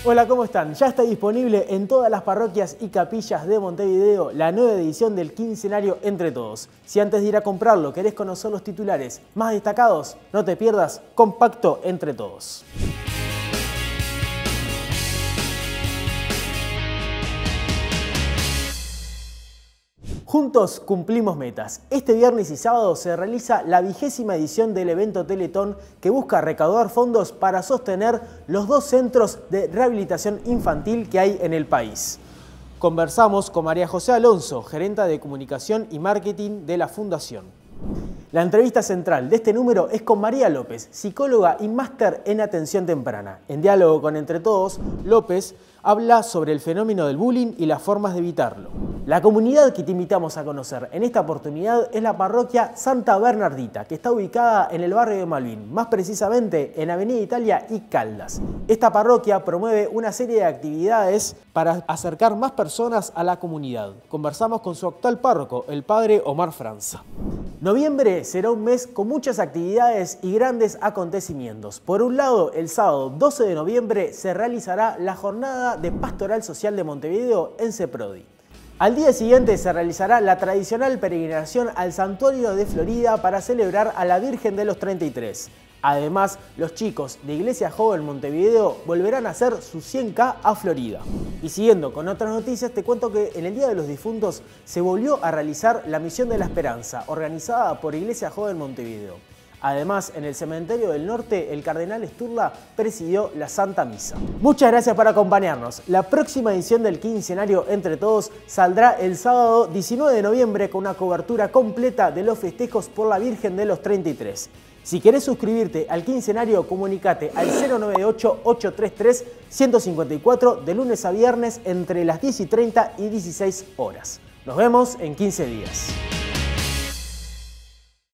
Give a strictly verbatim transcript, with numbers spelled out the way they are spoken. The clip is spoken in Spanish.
Hola, ¿cómo están? Ya está disponible en todas las parroquias y capillas de Montevideo la nueva edición del quincenario Entre Todos. Si antes de ir a comprarlo querés conocer los titulares más destacados, no te pierdas Compacto Entre Todos. Juntos cumplimos metas. Este viernes y sábado se realiza la vigésima edición del evento Teletón que busca recaudar fondos para sostener los dos centros de rehabilitación infantil que hay en el país. Conversamos con María José Alonso, gerenta de comunicación y marketing de la Fundación. La entrevista central de este número es con María López, psicóloga y máster en atención temprana. En diálogo con Entre Todos, López habla sobre el fenómeno del bullying y las formas de evitarlo. La comunidad que te invitamos a conocer en esta oportunidad es la parroquia Santa Bernardita, que está ubicada en el barrio de Malvin, más precisamente en Avenida Italia y Caldas. Esta parroquia promueve una serie de actividades para acercar más personas a la comunidad. Conversamos con su actual párroco, el padre Omar Franza. Noviembre será un mes con muchas actividades y grandes acontecimientos. Por un lado, el sábado doce de noviembre se realizará la jornada de Pastoral Social de Montevideo en CEPRODI. Al día siguiente se realizará la tradicional peregrinación al Santuario de Florida para celebrar a la Virgen de los treinta y tres. Además, los chicos de Iglesia Joven Montevideo volverán a hacer su cien K a Florida. Y siguiendo con otras noticias, te cuento que en el Día de los Difuntos se volvió a realizar la Misión de la Esperanza, organizada por Iglesia Joven Montevideo. Además, en el Cementerio del Norte, el cardenal Sturla presidió la Santa Misa. Muchas gracias por acompañarnos. La próxima edición del quincenario Entre Todos saldrá el sábado diecinueve de noviembre con una cobertura completa de los festejos por la Virgen de los treinta y tres. Si querés suscribirte al quincenario, comunicate al cero nueve ocho, ocho tres tres, uno cinco cuatro de lunes a viernes entre las diez y treinta y dieciséis horas. Nos vemos en quince días.